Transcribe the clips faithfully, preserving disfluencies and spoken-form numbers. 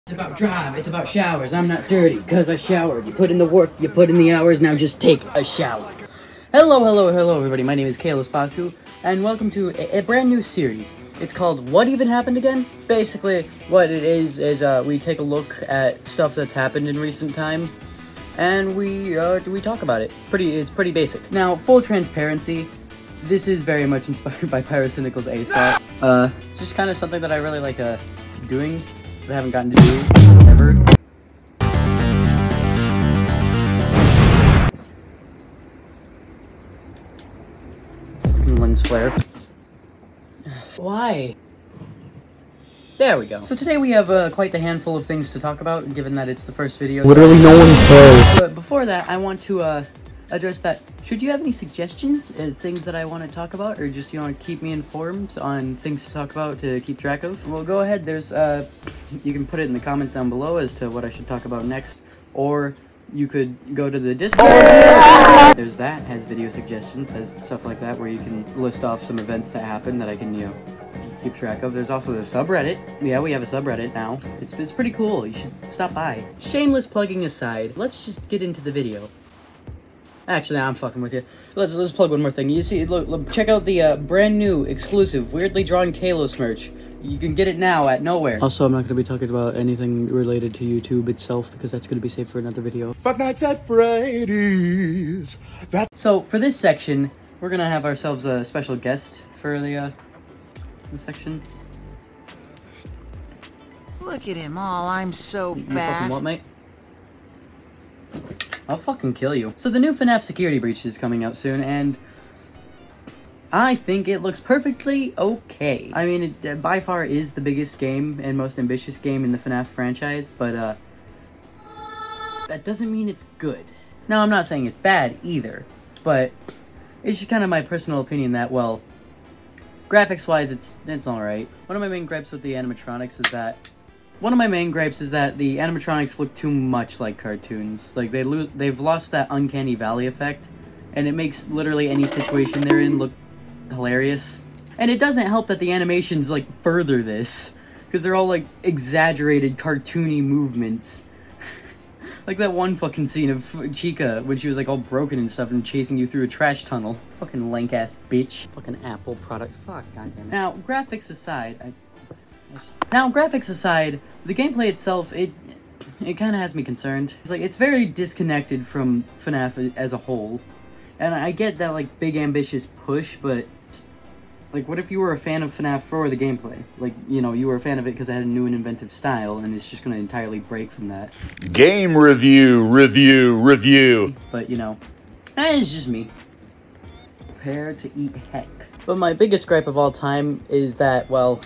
It's about drive, it's about showers. I'm not dirty, cause I showered. You put in the work, you put in the hours, now just take a shower. Hello, hello, hello everybody, my name is Kalos Baku, and welcome to a, a brand new series. It's called What Even Happened Again? Basically, what it is, is uh, we take a look at stuff that's happened in recent time, and we, uh, we talk about it. Pretty, it's pretty basic. Now, full transparency, this is very much inspired by Pyrocynical's A S O P. Uh, it's just kind of something that I really like, uh, doing. I haven't gotten to do ever. Lens flare. Why? There we go. So today we have uh, quite the handful of things to talk about, given that it's the first video. Literally no one cares. But before that, I want to uh, address that. Should you have any suggestions, uh, things that I want to talk about, or just you want to keep me informed on things to talk about to keep track of? Well, go ahead. There's uh, you can put it in the comments down below as to what I should talk about next, or you could go to the Discord. There's that, has video suggestions, has stuff like that where you can list off some events that happen that I can, you know, keep track of. There's also the subreddit. Yeah, we have a subreddit now. It's, it's pretty cool. You should stop by. Shameless plugging aside, let's just get into the video. Actually, I'm fucking with you. Let's let's plug one more thing. You see, look, look check out the uh, brand new, exclusive, weirdly drawn Kalos merch. You can get it now at Nowhere. Also, I'm not going to be talking about anything related to YouTube itself because that's going to be saved for another video. Five Nights at Freddy's. That so for this section, we're gonna have ourselves a special guest for the uh, the section. Look at him all, I'm so You fast. fucking what, mate? I'll fucking kill you. So the new FNAF Security Breach is coming out soon, and I think it looks perfectly okay. I mean, it uh, by far is the biggest game and most ambitious game in the FNAF franchise, but uh, that doesn't mean it's good. Now, I'm not saying it's bad either, but it's just kind of my personal opinion that, well, graphics-wise, it's it's alright. One of my main gripes with the animatronics is that One of my main gripes is that the animatronics look too much like cartoons. Like, they lo they've lost that uncanny valley effect, and it makes literally any situation they're in look hilarious. And it doesn't help that the animations, like, further this, because they're all, like, exaggerated, cartoony movements. Like that one fucking scene of Chica, when she was, like, all broken and stuff and chasing you through a trash tunnel. Fucking lank-ass bitch. Fucking Apple product. Fuck, goddammit. Now, graphics aside, I... Now, graphics aside, the gameplay itself, it it kind of has me concerned. It's like, it's very disconnected from FNAF as a whole. And I get that, like, big ambitious push, but, like, what if you were a fan of FNAF for the gameplay? Like, you know, you were a fan of it because it had a new and inventive style, and it's just going to entirely break from that. game review, review, review. But, you know, eh, it's just me. Prepare to eat heck. But my biggest gripe of all time is that, well,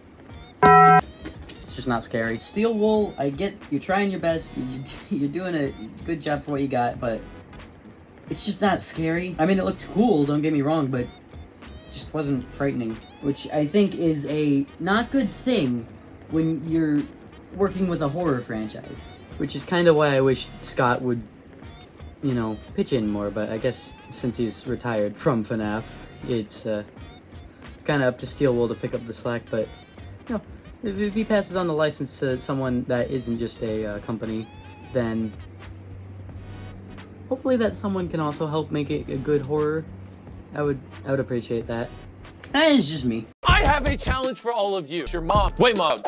it's just not scary. Steel Wool, I get you're trying your best, you're doing a good job for what you got, but it's just not scary. I mean, it looked cool, don't get me wrong, but it just wasn't frightening, which I think is a not good thing when you're working with a horror franchise, which is kind of why I wish Scott would, you know, pitch in more, but I guess since he's retired from FNAF, it's uh, kind of up to Steel Wool to pick up the slack, but you know, if, if he passes on the license to someone that isn't just a uh, company, then hopefully that someone can also help make it a good horror. I would, I would appreciate that. And it's just me. I have a challenge for all of you. It's your mom. Wait, mom.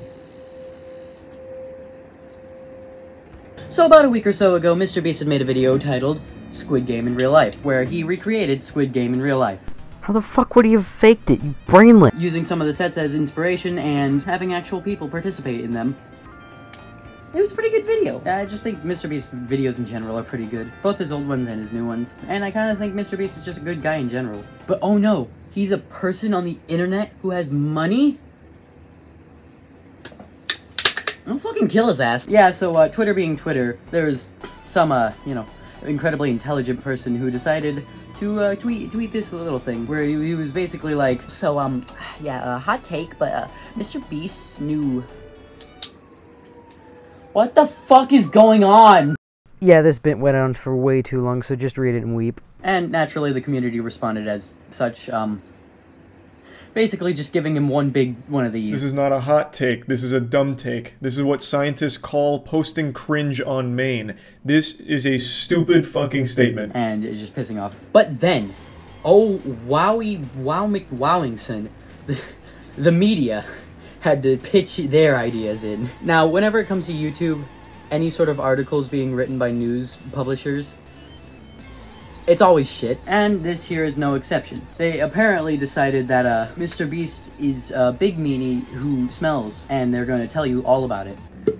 So about a week or so ago, Mister Beast had made a video titled Squid Game in Real Life, where he recreated Squid Game in real life. How the fuck would he have faked it, you brainlet? Using some of the sets as inspiration and having actual people participate in them. It was a pretty good video. I just think Mister Beast's videos in general are pretty good. Both his old ones and his new ones. And I kind of think Mister Beast is just a good guy in general. But oh no, he's a person on the internet who has money? I'll fucking kill his ass. Yeah, so uh, Twitter being Twitter, there's some, uh, you know, incredibly intelligent person who decided to uh, tweet tweet this little thing where he, he was basically like, so um, yeah, uh, hot take, but uh, Mister Beast's new. What the fuck is going on? Yeah, this bit went on for way too long, so just read it and weep. And naturally, the community responded as such. Um, basically just giving him one big one of these. This is not a hot take. This is a dumb take. This is what scientists call posting cringe on main. This is a stupid fucking statement. And it's just pissing off. But then, oh, wowie, wow McWowingson, the, the media had to pitch their ideas in. Now, whenever it comes to YouTube, any sort of articles being written by news publishers, it's always shit, and this here is no exception. They apparently decided that uh, Mister Beast is a big meanie who smells, and they're going to tell you all about it.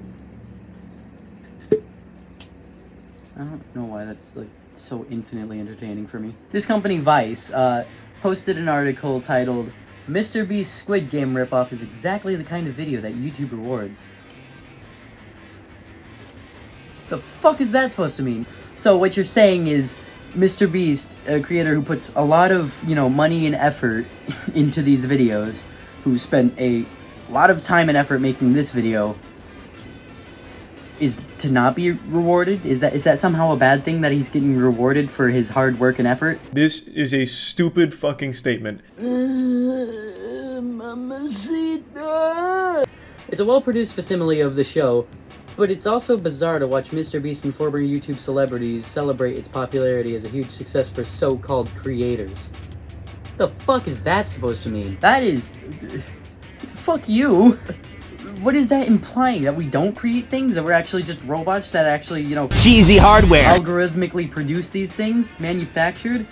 I don't know why that's like so infinitely entertaining for me. This company, Vice, uh, posted an article titled, "Mister Beast's Squid Game ripoff is exactly the kind of video that YouTube rewards." The fuck is that supposed to mean? So what you're saying is, Mister Beast, a creator who puts a lot of, you know, money and effort into these videos, who spent a lot of time and effort making this video, is to not be rewarded? Is that is that somehow a bad thing that he's getting rewarded for his hard work and effort? This is a stupid fucking statement. Uh, Mamacita. It's a well-produced facsimile of the show, but it's also bizarre to watch Mister Beast and former YouTube celebrities celebrate its popularity as a huge success for so-called creators. The fuck is that supposed to mean? That is... Fuck you! What is that implying? That we don't create things? That we're actually just robots that actually, you know... Cheesy hardware! Algorithmically produce these things? Manufactured?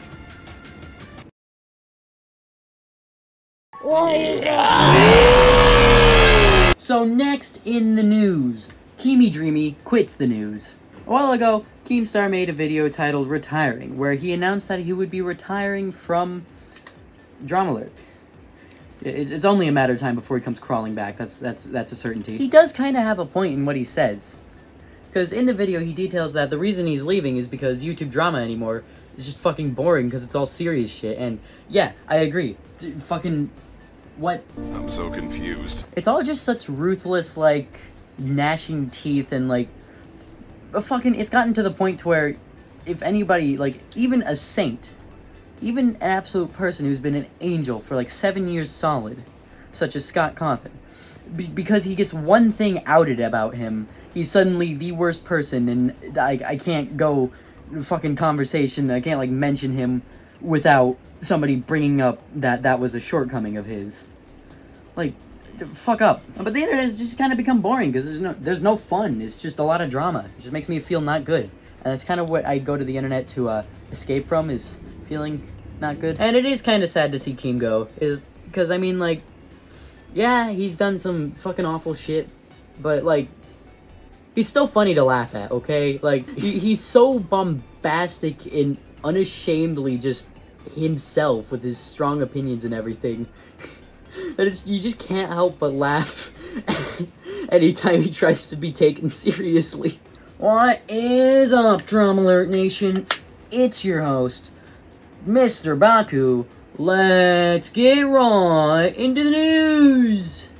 So next in the news, Keemy Dreamy quits the news. A while ago, Keemstar made a video titled Retiring, where he announced that he would be retiring from Dramalert. It's, it's only a matter of time before he comes crawling back, that's, that's, that's a certainty. He does kind of have a point in what he says. Because in the video he details that the reason he's leaving is because YouTube drama anymore is just fucking boring because it's all serious shit, and yeah, I agree. D fucking... What? I'm so confused. It's all just such ruthless, like, gnashing teeth and, like, a fucking, it's gotten to the point to where if anybody, like, even a saint, even an absolute person who's been an angel for, like, seven years solid, such as Scott Cawthon, be because he gets one thing outed about him, he's suddenly the worst person, and I, I can't go fucking conversation, I can't, like, mention him without somebody bringing up that that was a shortcoming of his. Like, fuck up. But the internet has just kind of become boring because there's no there's no fun. It's just a lot of drama. It just makes me feel not good. And that's kind of what I go to the internet to uh, escape from, is feeling not good. And it is kind of sad to see Keem go, is because I mean, like, yeah, he's done some fucking awful shit, but like, he's still funny to laugh at. Okay, like he, he's so bombastic and unashamedly just himself with his strong opinions and everything that it's you just can't help but laugh anytime he tries to be taken seriously. What is up, Dramalert Nation? It's your host, Mister Baku. Let's get right into the news.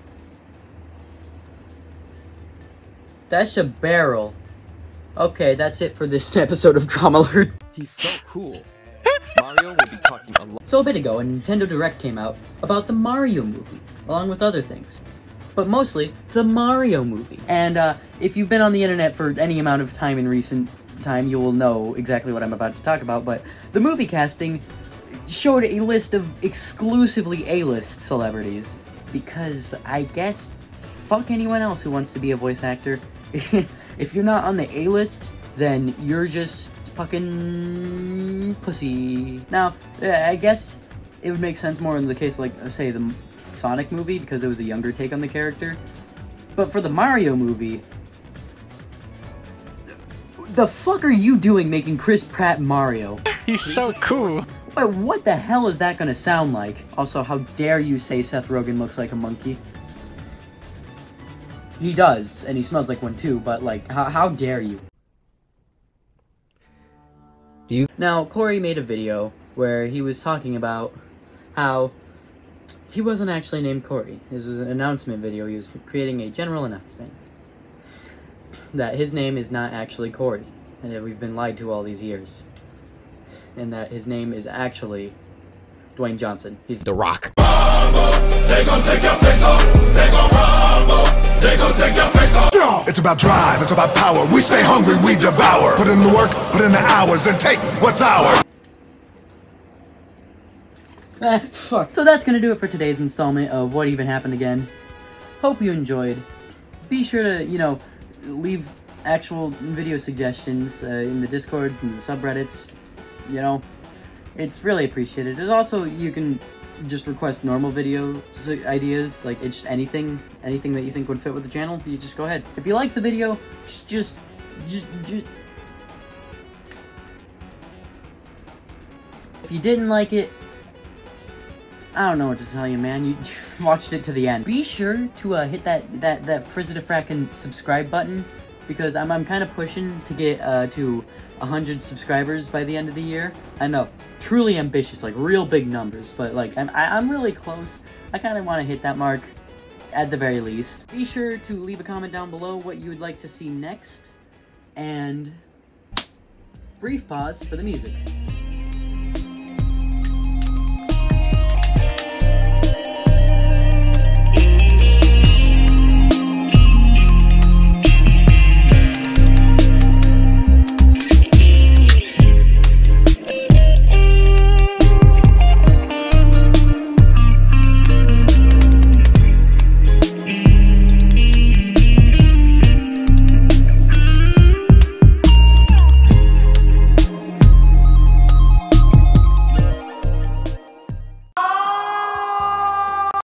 That's a barrel. Okay, that's it for this episode of Dramalert. He's so cool. Mario will be talking a lot. So a bit ago, a Nintendo Direct came out about the Mario movie, along with other things. But mostly, the Mario movie. And uh, if you've been on the internet for any amount of time in recent time, you will know exactly what I'm about to talk about, but the movie casting showed a list of exclusively A-list celebrities. Because, I guess, fuck anyone else who wants to be a voice actor. If you're not on the A-list, then you're just fucking pussy. Now, I guess it would make sense more in the case of, like, say, the Sonic movie, because it was a younger take on the character. But for the Mario movie, the fuck are you doing making Chris Pratt Mario? He's so cool. Wait, what the hell is that gonna sound like? Also, how dare you say Seth Rogen looks like a monkey? He does, and he smells like one too, but, like, how, how dare you? You Now, Corey made a video where he was talking about how he wasn't actually named Corey. This was an announcement video. He was creating a general announcement that his name is not actually Corey, and that we've been lied to all these years, and that his name is actually Dwayne Johnson. He's The Rock. They gon' take your face off. They gon' rumble. They gon' take your face off. It's about drive, it's about power. We stay hungry, we devour. Put in the work, put in the hours, and take what's ours. Eh, fuck. So that's gonna do it for today's installment of What Even Happened Again. Hope you enjoyed. Be sure to, you know, leave actual video suggestions uh, in the Discords and the subreddits. You know, it's really appreciated. There's also, you can just request normal video ideas, like it's just anything, anything that you think would fit with the channel, you just go ahead. If you like the video, just, just, just, just... If you didn't like it, I don't know what to tell you, man. You watched it to the end. Be sure to uh, hit that that that frizzidafrackin' subscribe button, because I'm I'm kind of pushing to get uh, to one hundred subscribers by the end of the year. I know, truly ambitious, like real big numbers, but like I'm I, I'm really close. I kind of want to hit that mark at the very least. Be sure to leave a comment down below what you would like to see next, and brief pause for the music.